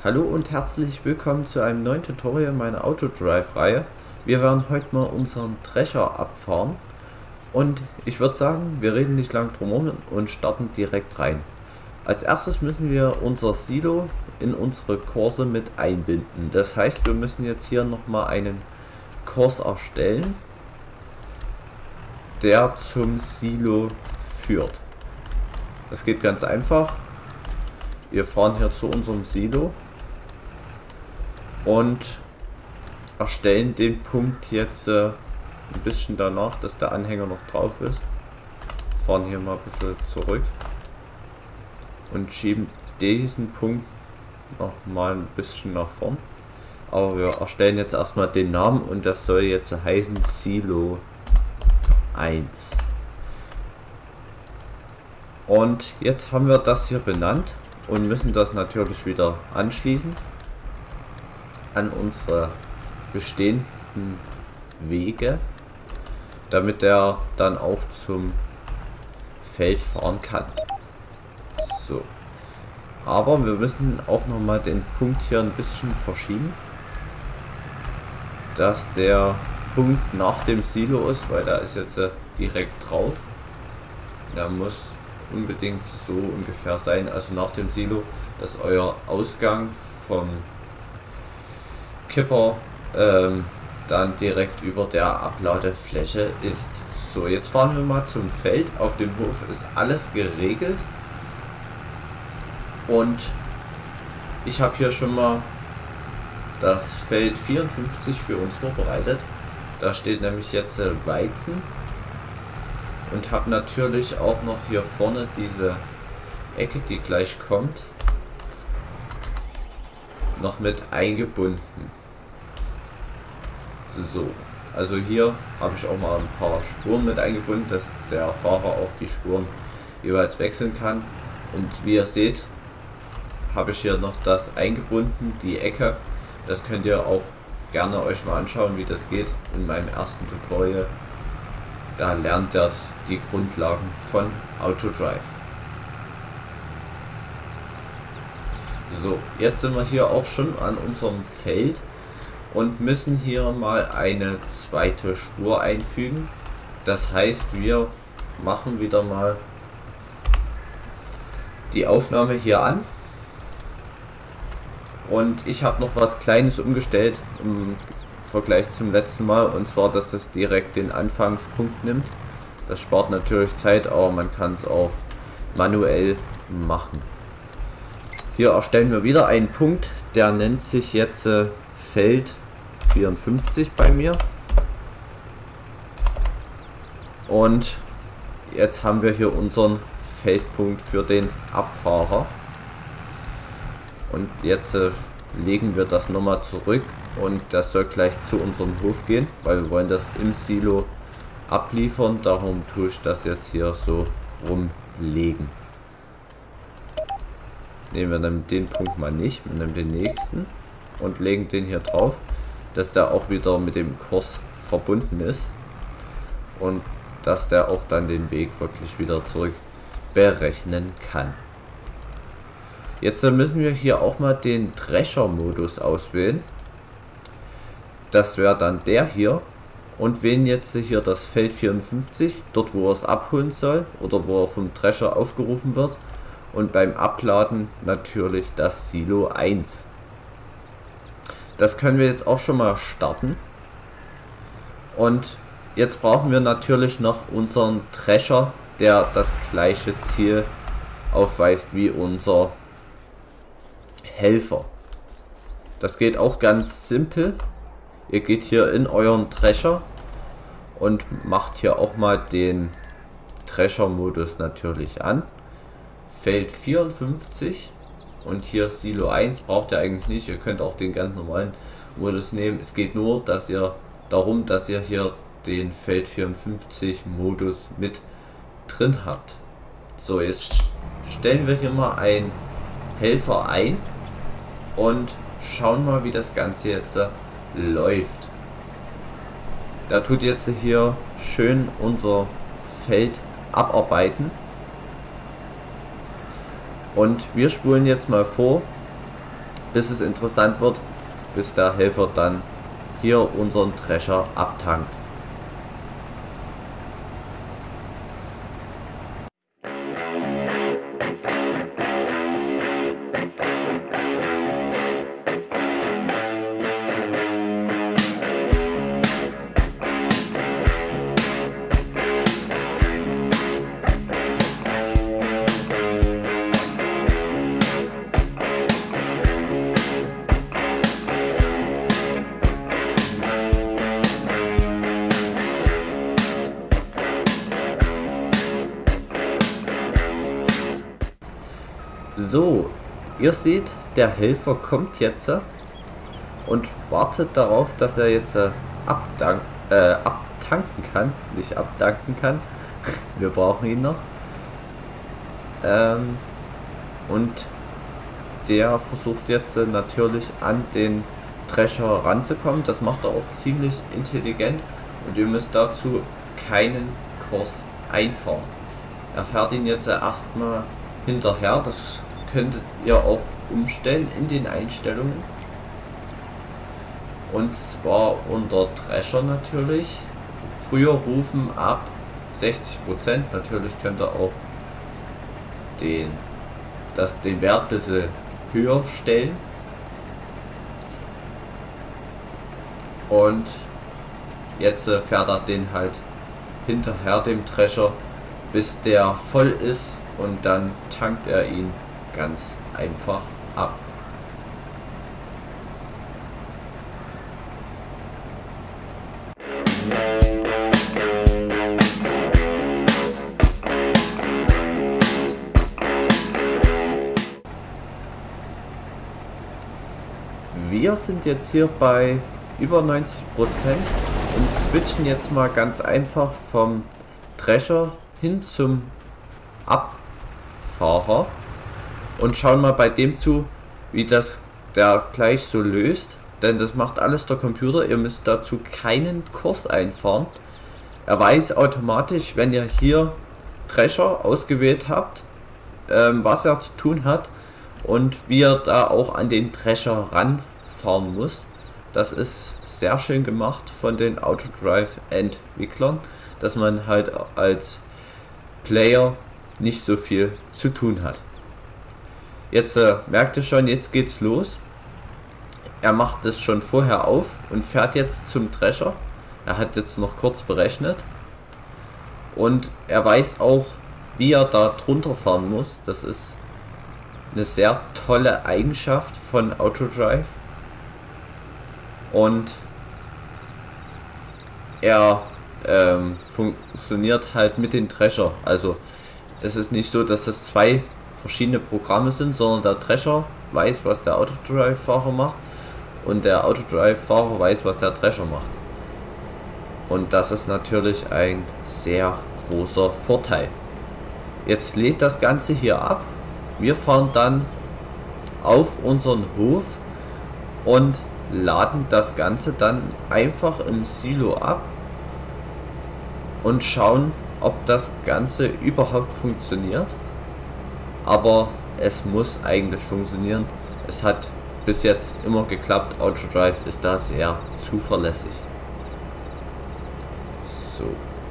Hallo und herzlich willkommen zu einem neuen Tutorial meiner Autodrive-Reihe. Wir werden heute mal unseren Drescher abfahren und ich würde sagen, wir reden nicht lang drum herum und starten direkt rein. Als erstes müssen wir unser Silo in unsere Kurse mit einbinden. Das heißt, wir müssen jetzt hier nochmal einen Kurs erstellen, der zum Silo führt. Das geht ganz einfach. Wir fahren hier zu unserem Silo und erstellen den Punkt jetzt ein bisschen danach, dass der Anhänger noch drauf ist. Fahren hier mal ein bisschen zurück und schieben diesen Punkt noch mal ein bisschen nach vorn. Aber wir erstellen jetzt erstmal den Namen und das soll jetzt heißen Silo 1. Und jetzt haben wir das hier benannt und müssen das natürlich wieder anschließen an unsere bestehenden Wege, damit er dann auch zum Feld fahren kann. So, aber wir müssen auch noch mal den Punkt hier ein bisschen verschieben, dass der Punkt nach dem Silo ist, weil da ist jetzt direkt drauf. Der muss unbedingt so ungefähr sein, also nach dem Silo, dass euer Ausgang vom Kipper dann direkt über der Abladefläche ist. So, jetzt fahren wir mal zum Feld. Auf dem Hof ist alles geregelt und ich habe hier schon mal das Feld 54 für uns vorbereitet. Da steht nämlich jetzt Weizen und habe natürlich auch noch hier vorne diese Ecke, die gleich kommt, noch mit eingebunden. So, also hier habe ich auch mal ein paar Spuren mit eingebunden, dass der Fahrer auch die Spuren jeweils wechseln kann. Und wie ihr seht, habe ich hier noch das eingebunden, die Ecke. Das könnt ihr auch gerne euch mal anschauen, wie das geht in meinem ersten Tutorial. Da lernt ihr die Grundlagen von Autodrive. So, jetzt sind wir hier auch schon an unserem Feld und müssen hier mal eine zweite Spur einfügen. Das heißt, wir machen wieder mal die Aufnahme hier an. Und ich habe noch was Kleines umgestellt im Vergleich zum letzten Mal, und zwar, dass das direkt den Anfangspunkt nimmt. Das spart natürlich Zeit, aber man kann es auch manuell machen. Hier erstellen wir wieder einen Punkt, der nennt sich jetzt Feld 54 bei mir. Und jetzt haben wir hier unseren Feldpunkt für den Abfahrer. Und jetzt legen wir das nochmal zurück und das soll gleich zu unserem Hof gehen, weil wir wollen das im Silo abliefern. Darum tue ich das jetzt hier so rumlegen. Nehmen wir dann den Punkt mal nicht, wir nehmen den nächsten und legen den hier drauf, dass der auch wieder mit dem Kurs verbunden ist und dass der auch dann den Weg wirklich wieder zurück berechnen kann. Jetzt müssen wir hier auch mal den Drescher-Modus auswählen. Das wäre dann der hier, und wählen jetzt hier das Feld 54, dort wo er es abholen soll oder wo er vom Drescher aufgerufen wird, und beim Abladen natürlich das Silo 1. Das können wir jetzt auch schon mal starten. Und jetzt brauchen wir natürlich noch unseren Drescher, der das gleiche Ziel aufweist wie unser Helfer. Das geht auch ganz simpel. Ihr geht hier in euren Drescher und macht hier auch mal den Drescher-Modus natürlich an. Feld 54 und hier Silo 1 braucht ihr eigentlich nicht. Ihr könnt auch den ganz normalen Modus nehmen. Es geht nur, dass ihr hier den Feld 54 Modus mit drin habt. So, jetzt stellen wir hier mal einen Helfer ein und schauen mal, wie das Ganze jetzt läuft. Da tut jetzt hier schön unser Feld abarbeiten. Und wir spulen jetzt mal vor, bis es interessant wird, bis der Helfer dann hier unseren Drescher abtankt. So, ihr seht, der Helfer kommt jetzt und wartet darauf, dass er jetzt abtanken kann, nicht abdanken kann. Wir brauchen ihn noch. Und der versucht jetzt natürlich an den Drescher ranzukommen. Das macht er auch ziemlich intelligent und ihr müsst dazu keinen Kurs einfahren. Er fährt ihn jetzt erstmal hinterher. Das könntet ihr auch umstellen in den Einstellungen. Und zwar unter Drescher natürlich. Früher rufen ab 60%. Natürlich könnt ihr auch den Wert ein bisschen höher stellen. Und jetzt fährt er den halt hinterher dem Drescher, bis der voll ist, und dann tankt er ihn ganz einfach ab. Wir sind jetzt hier bei über 90% und switchen jetzt mal ganz einfach vom Drescher hin zum Abfahrer und schauen mal bei dem zu, wie das der gleich so löst, denn das macht alles der Computer. Ihr müsst dazu keinen Kurs einfahren. Er weiß automatisch, wenn ihr hier Drescher ausgewählt habt, was er zu tun hat und wie er da auch an den Drescher ranfahren muss. Das ist sehr schön gemacht von den Autodrive-Entwicklern, dass man halt als Player nicht so viel zu tun hat. Jetzt merkt ihr schon, jetzt geht's los. Er macht es schon vorher auf und fährt jetzt zum Drescher. Er hat jetzt noch kurz berechnet und er weiß auch, wie er da drunter fahren muss. Das ist eine sehr tolle Eigenschaft von Autodrive. Und er funktioniert halt mit den Drescher. Also es ist nicht so, dass das zwei verschiedene Programme sind, sondern der Drescher weiß, was der Autodrive-Fahrer macht und der Autodrive-Fahrer weiß, was der Drescher macht. Und das ist natürlich ein sehr großer Vorteil. Jetzt lädt das Ganze hier ab. Wir fahren dann auf unseren Hof und laden das Ganze dann einfach im Silo ab und schauen, ob das Ganze überhaupt funktioniert. Aber es muss eigentlich funktionieren. Es hat bis jetzt immer geklappt. Autodrive ist da sehr zuverlässig. So.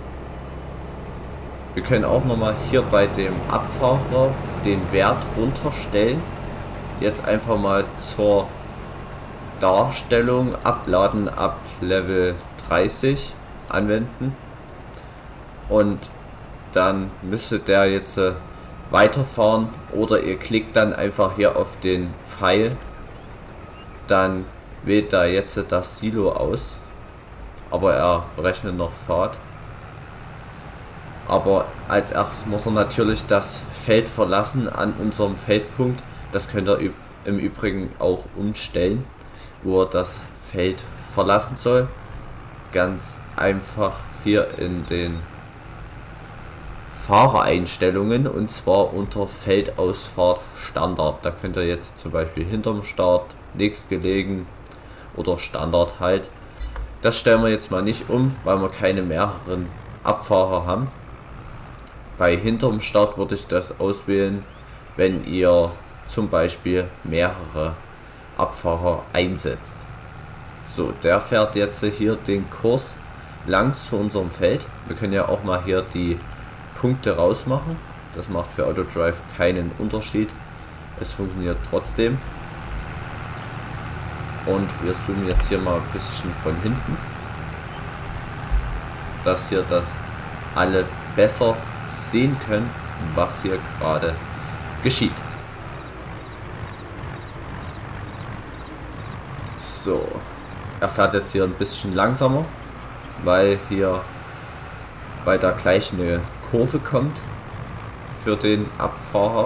Wir können auch nochmal hier bei dem Abfahrer den Wert runterstellen. Jetzt einfach mal zur Darstellung abladen ab Level 30 anwenden. Und dann müsste der jetzt weiterfahren oder ihr klickt dann einfach hier auf den Pfeil, dann wählt da jetzt das Silo aus, aber er berechnet noch Fahrt. Aber als erstes muss er natürlich das Feld verlassen an unserem Feldpunkt. Das könnt ihr im Übrigen auch umstellen, wo er das Feld verlassen soll. Ganz einfach hier in den Fahrereinstellungen, und zwar unter Feldausfahrt Standard. Da könnt ihr jetzt zum Beispiel hinterm Start, nächstgelegen oder Standard halt. Das stellen wir jetzt mal nicht um, weil wir keine mehreren Abfahrer haben. Bei hinterm Start würde ich das auswählen, wenn ihr zum Beispiel mehrere Abfahrer einsetzt. So, der fährt jetzt hier den Kurs lang zu unserem Feld. Wir können ja auch mal hier die Punkte rausmachen. Das macht für Autodrive keinen Unterschied. Es funktioniert trotzdem. Und wir zoomen jetzt hier mal ein bisschen von hinten, dass hier das alle besser sehen können, was hier gerade geschieht. So, er fährt jetzt hier ein bisschen langsamer, weil da gleich eine Kurve kommt für den Abfahrer.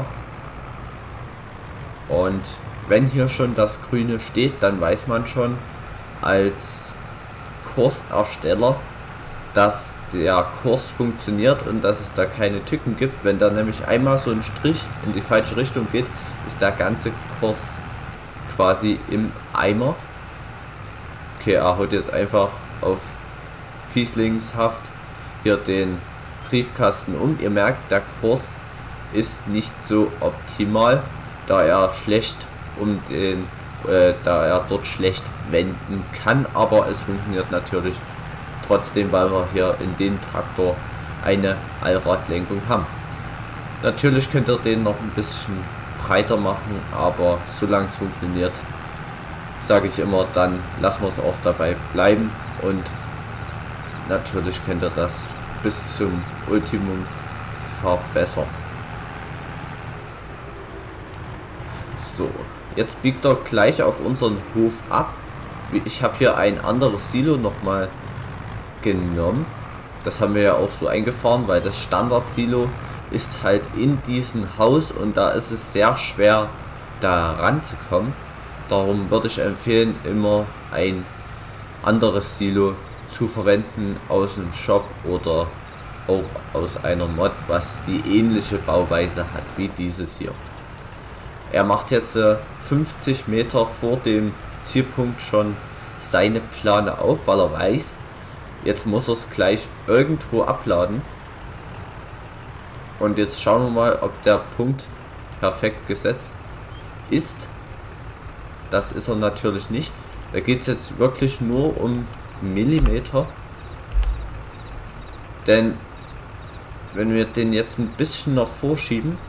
Und wenn hier schon das Grüne steht, dann weiß man schon als Kursersteller, dass der Kurs funktioniert und dass es da keine Tücken gibt. Wenn da nämlich einmal so ein Strich in die falsche Richtung geht, ist der ganze Kurs quasi im Eimer. Okay, er haut jetzt einfach auf Fieslingshaft hier den Briefkasten um. Ihr merkt, der Kurs ist nicht so optimal, da er dort schlecht wenden kann, aber es funktioniert natürlich trotzdem, weil wir hier in den Traktor eine Allradlenkung haben. Natürlich könnt ihr den noch ein bisschen breiter machen, aber solange es funktioniert, sage ich immer, dann lassen wir es auch dabei bleiben, und natürlich könnt ihr das bis zum Ultimum verbessern. So, jetzt biegt er gleich auf unseren Hof ab. Ich habe hier ein anderes Silo nochmal genommen. Das haben wir ja auch so eingefahren, weil das Standard-Silo ist halt in diesem Haus und da ist es sehr schwer, da ranzukommen. Darum würde ich empfehlen, immer ein anderes Silo zu verwenden aus dem Shop oder auch aus einer Mod, was die ähnliche Bauweise hat wie dieses hier. Er macht jetzt 50 Meter vor dem Zielpunkt schon seine Plane auf, weil er weiß, jetzt muss er es gleich irgendwo abladen. Und jetzt schauen wir mal, ob der Punkt perfekt gesetzt ist. Das ist er natürlich nicht. Da geht es jetzt wirklich nur um Millimeter. Denn wenn wir den jetzt ein bisschen noch vorschieben,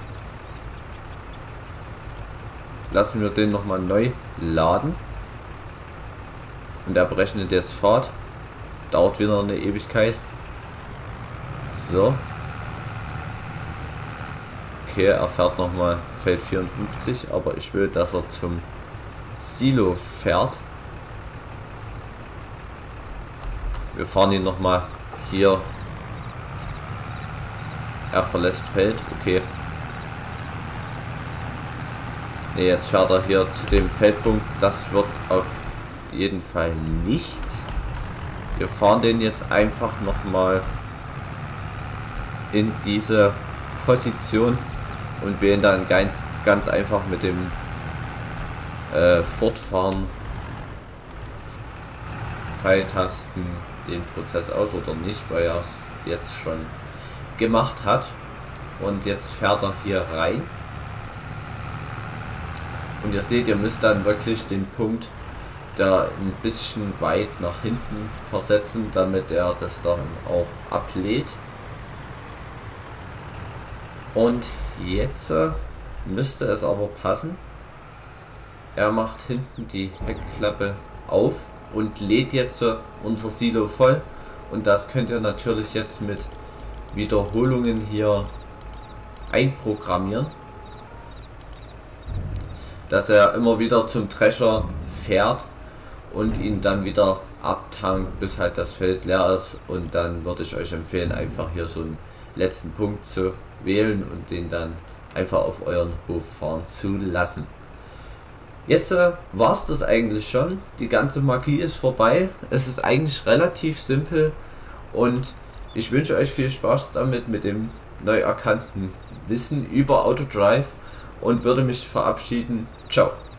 lassen wir den nochmal neu laden. Und er berechnet jetzt Fahrt. Dauert wieder eine Ewigkeit. So. Okay, er fährt nochmal Feld 54, aber ich will, dass er zum Silo fährt. Wir fahren ihn nochmal hier. Er verlässt Feld. Okay. Ne, jetzt fährt er hier zu dem Feldpunkt. Das wird auf jeden Fall nichts. Wir fahren den jetzt einfach nochmal in diese Position und wählen dann ganz einfach mit dem Fortfahren Pfeiltasten den Prozess aus oder nicht, weil er es jetzt schon gemacht hat. Und jetzt fährt er hier rein. Und ihr seht, ihr müsst dann wirklich den Punkt da ein bisschen weit nach hinten versetzen, damit er das dann auch ablädt. Und jetzt müsste es aber passen. Er macht hinten die Heckklappe auf und lädt jetzt unser Silo voll. Und das könnt ihr natürlich jetzt mit Wiederholungen hier einprogrammieren, dass er immer wieder zum Drescher fährt und ihn dann wieder abtankt, bis halt das Feld leer ist. Und dann würde ich euch empfehlen, einfach hier so einen letzten Punkt zu wählen und den dann einfach auf euren Hof fahren zu lassen. Jetzt war es das eigentlich schon. Die ganze Magie ist vorbei. Es ist eigentlich relativ simpel und ich wünsche euch viel Spaß damit, mit dem neu erkannten Wissen über Autodrive, und würde mich verabschieden. Ciao.